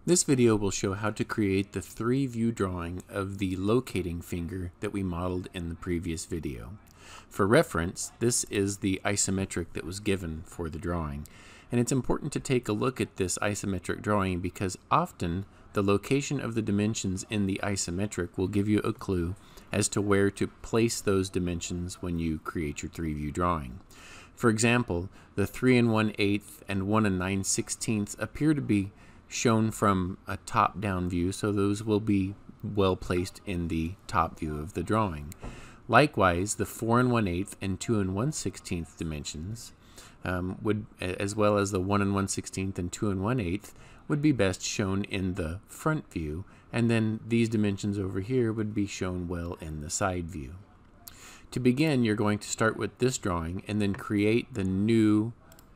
This video will show how to create the 3-view drawing of the locating finger that we modeled in the previous video. For reference, this is the isometric that was given for the drawing, and it's important to take a look at this isometric drawing because often the location of the dimensions in the isometric will give you a clue as to where to place those dimensions when you create your 3-view drawing. For example, the 3 1/8 and 1 9/16 appear to be shown from a top-down view, so those will be well placed in the top view of the drawing. Likewise, the 4 1/8 and 2 1/16 dimensions would, as well as the 1 1/16 and 2 1/8, would be best shown in the front view, and then these dimensions over here would be shown well in the side view. To begin, you're going to start with this drawing and then create the new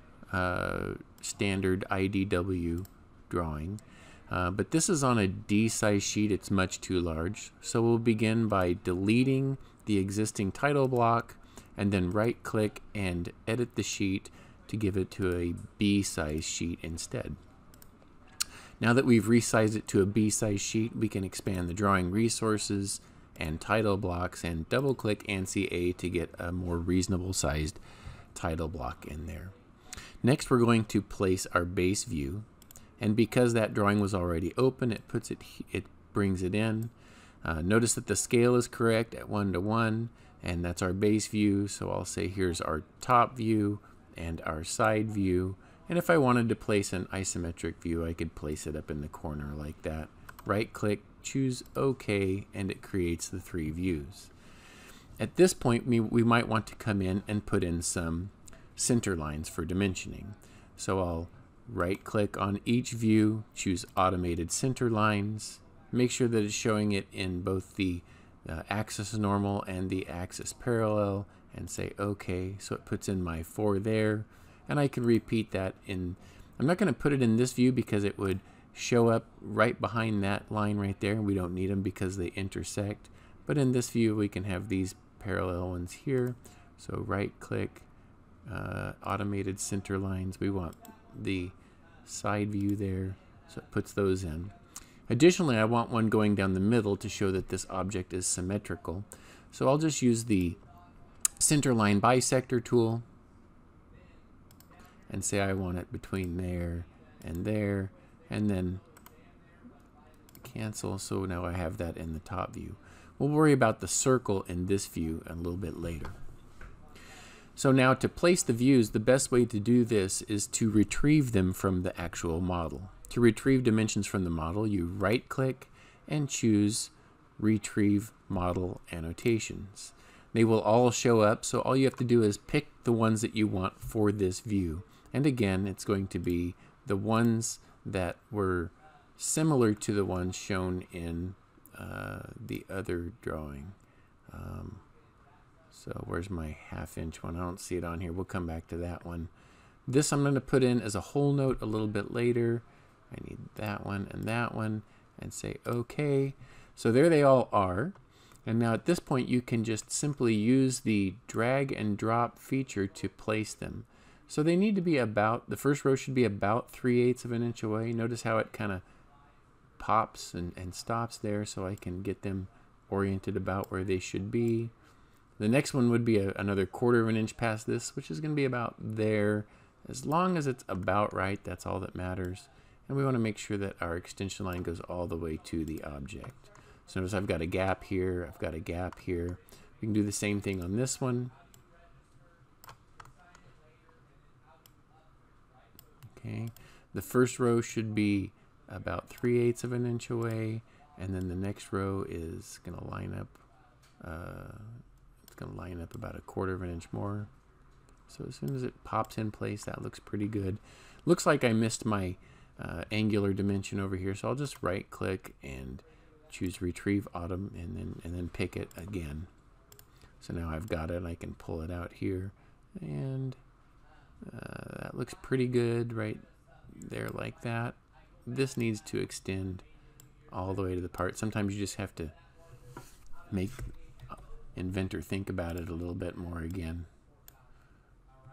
standard IDW drawing, but this is on a D size sheet. It's much too large, so we'll begin by deleting the existing title block and then right click and edit the sheet to give it to a B size sheet instead. Now that we've resized it to a B size sheet, we can expand the drawing resources and title blocks and double click ANSI A to get a more reasonable sized title block in there. Next, we're going to place our base view, and because that drawing was already open, it brings it in. Notice that the scale is correct at 1:1, and that's our base view. So I'll say here's our top view and our side view. And if I wanted to place an isometric view, I could place it up in the corner like that. Right click, choose OK, and it creates the 3 views. At this point, we might want to come in and put in some center lines for dimensioning. So I'll right click on each view, choose automated center lines, make sure that it's showing it in both the axis normal and the axis parallel, and say OK. So it puts in my 4 there, and I can repeat that in, I'm not going to put it in this view because it would show up right behind that line right there, and we don't need them because they intersect. But in this view, we can have these parallel ones here. So right click, automated center lines. We want the side view there, so it puts those in. Additionally, I want one going down the middle to show that this object is symmetrical. So I'll just use the center line bisector tool and say I want it between there, and then cancel. So now I have that in the top view. We'll worry about the circle in this view a little bit later. So now to place the views, the best way to do this is to retrieve them from the actual model. To retrieve dimensions from the model, you right click and choose Retrieve Model Annotations. They will all show up, so all you have to do is pick the ones that you want for this view. And again, it's going to be the ones that were similar to the ones shown in the other drawing. So where's my 1/2 inch one? I don't see it on here. We'll come back to that one. This I'm going to put in as a whole note a little bit later. I need that one, and say OK. So there they all are. And now at this point, you can just simply use the drag and drop feature to place them. So they need to be about, the first row should be about 3/8 of an inch away. Notice how it kind of pops and stops there, so I can get them oriented about where they should be. The next one would be another 1/4 of an inch past this, which is going to be about there. As long as it's about right, that's all that matters. And we want to make sure that our extension line goes all the way to the object. So notice I've got a gap here, I've got a gap here. We can do the same thing on this one. Okay, the first row should be about 3/8 of an inch away, and then the next row is going to line up. It's going to line up about 1/4 of an inch more. So as soon as it pops in place, that looks pretty good. Looks like I missed my angular dimension over here, so I'll just right click and choose Retrieve Autumn, and then pick it again. So now I've got it. I can pull it out here, and that looks pretty good right there like that. This needs to extend all the way to the part. Sometimes you just have to make Inventor think about it a little bit more again.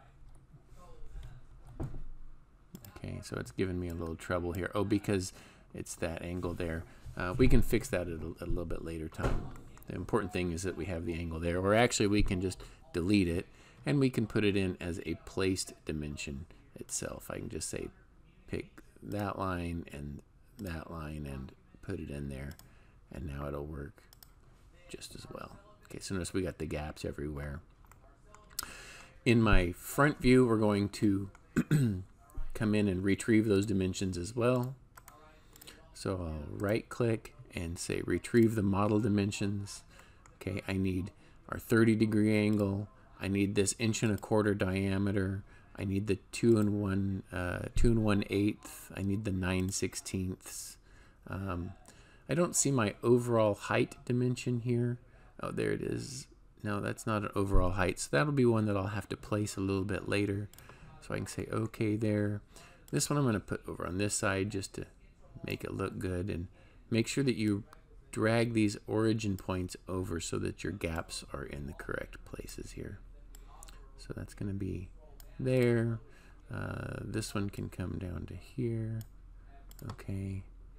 Okay, so it's giving me a little trouble here. Oh, because it's that angle there. We can fix that at a little bit later time. The important thing is that we have the angle there, or actually we can just delete it and we can put it in as a placed dimension itself. I can just say pick that line and put it in there, and now it'll work just as well. Okay, so notice we got the gaps everywhere. In my front view, we're going to come in and retrieve those dimensions as well. So I'll right click and say retrieve the model dimensions. Okay, I need our 30-degree angle. I need this 1¼ diameter. I need the 2 1/8. I need the 9/16. I don't see my overall height dimension here. Oh, there it is. No, that's not an overall height. So that'll be one that I'll have to place a little bit later. So I can say OK there. This one I'm going to put over on this side just to make it look good, and make sure that you drag these origin points over so that your gaps are in the correct places here. So that's going to be there. This one can come down to here. Okay.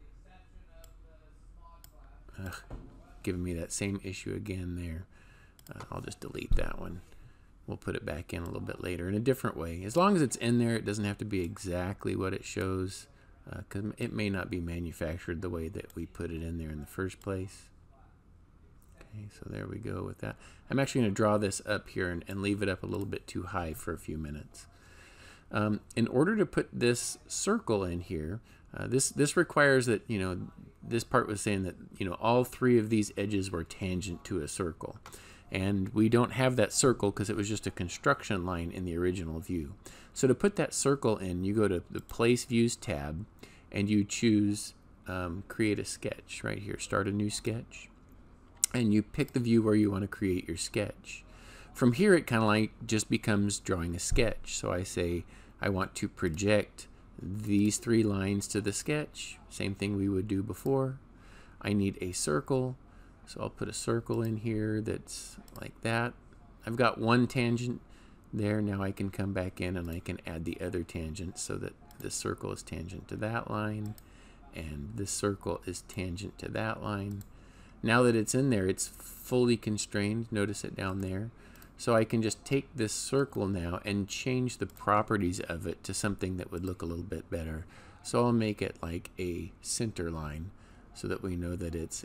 Giving me that same issue again there. I'll just delete that one. We'll put it back in a little bit later in a different way. As long as it's in there, it doesn't have to be exactly what it shows, because it may not be manufactured the way that we put it in there in the first place. Okay, so there we go with that. I'm actually going to draw this up here and leave it up a little bit too high for a few minutes. In order to put this circle in here, this requires that, this part was saying that, all 3 of these edges were tangent to a circle. And we don't have that circle because it was just a construction line in the original view. So to put that circle in, you go to the Place Views tab and you choose Create a Sketch right here, Start a New Sketch. And you pick the view where you want to create your sketch. From here, it kind of like just becomes drawing a sketch. So I say I want to project these 3 lines to the sketch. Same thing we would do before. I need a circle. So I'll put a circle in here that's like that. I've got one tangent there. Now I can come back in and I can add the other tangent so that this circle is tangent to that line and this circle is tangent to that line. Now that it's in there, it's fully constrained. Notice it down there. So I can just take this circle now and change the properties of it to something that would look a little bit better. So I'll make it like a center line so that we know that it's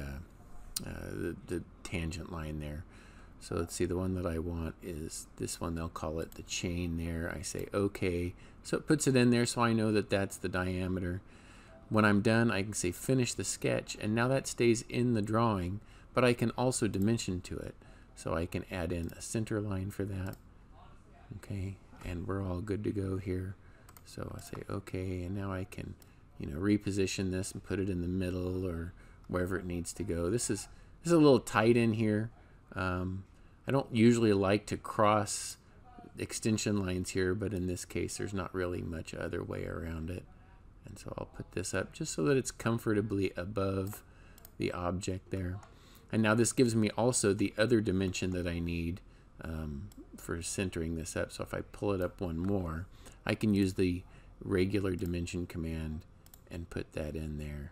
the tangent line there. So let's see, the one that I want is this one. They'll call it the chain there. I say OK. So it puts it in there so I know that that's the diameter. When I'm done, I can say finish the sketch, and now that stays in the drawing, but I can also dimension to it. So I can add in a center line for that. Okay, and we're all good to go here. So I say OK, and now I can, reposition this and put it in the middle or wherever it needs to go. This is a little tight in here. I don't usually like to cross extension lines here, but in this case there's not really much other way around it. And so I'll put this up just so that it's comfortably above the object there. And now this gives me also the other dimension that I need for centering this up. So if I pull it up one more, I can use the regular dimension command and put that in there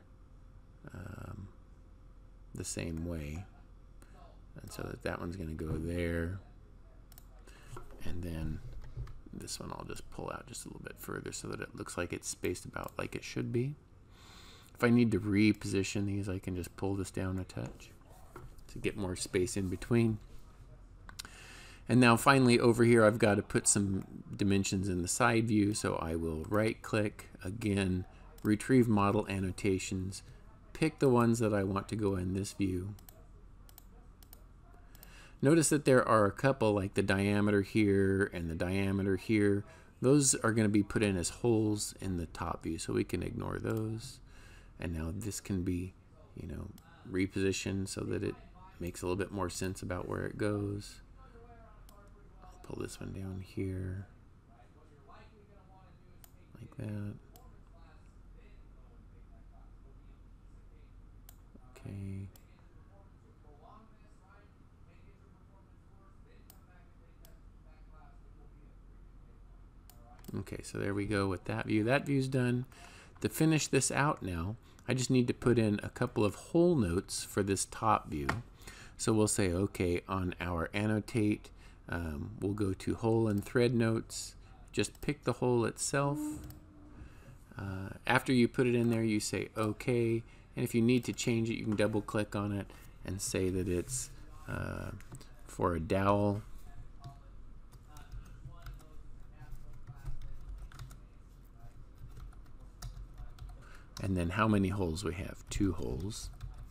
the same way. And so that one's going to go there. And then this one I'll just pull out just a little bit further so that it looks like it's spaced about like it should be. If I need to reposition these, I can just pull this down a touch to get more space in between. And now finally over here I've got to put some dimensions in the side view, so I will right click again, retrieve model annotations, pick the ones that I want to go in this view. Notice that there are a couple, like the diameter here and the diameter here. Those are going to be put in as holes in the top view, so we can ignore those. And now this can be, repositioned so that it makes a little bit more sense about where it goes. I'll pull this one down here, like that. Okay. Okay, so there we go with that view. That view's done. To finish this out now, I just need to put in a couple of hole notes for this top view. So we'll say, okay, on our annotate, we'll go to hole and thread notes. Just pick the hole itself. After you put it in there, you say okay. And if you need to change it, you can double click on it and say that it's for a dowel. And then how many holes we have? 2 holes.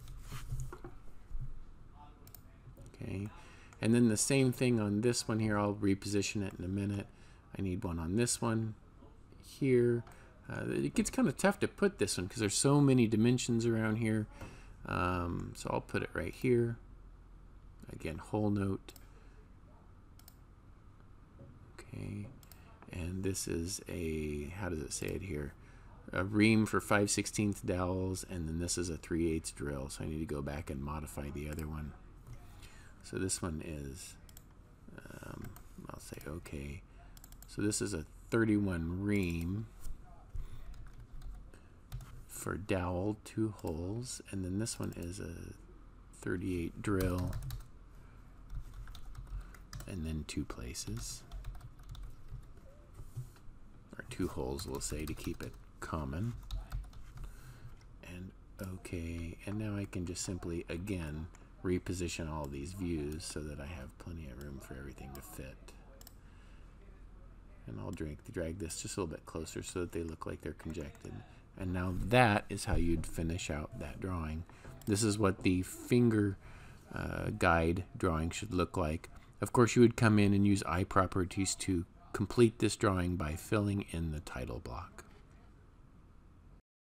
Okay. And then the same thing on this one here. I'll reposition it in a minute. I need one on this one here. It gets kind of tough to put this one because there's so many dimensions around here. So I'll put it right here. Again, hole note. Okay. And this is a, how does it say it here? A ream for 5/16 dowels, and then this is a 3/8 drill. So I need to go back and modify the other one. So this one is, I'll say okay. So this is a 31 ream for dowel, 2 holes, and then this one is a 38 drill, and then 2 places, or 2 holes, we'll say, to keep it common. And okay, and now I can just simply again reposition all these views so that I have plenty of room for everything to fit. And I'll drag this just a little bit closer so that they look like they're conjected. And now that is how you'd finish out that drawing. This is what the finger guide drawing should look like. Of course, you would come in and use eye properties to complete this drawing by filling in the title block.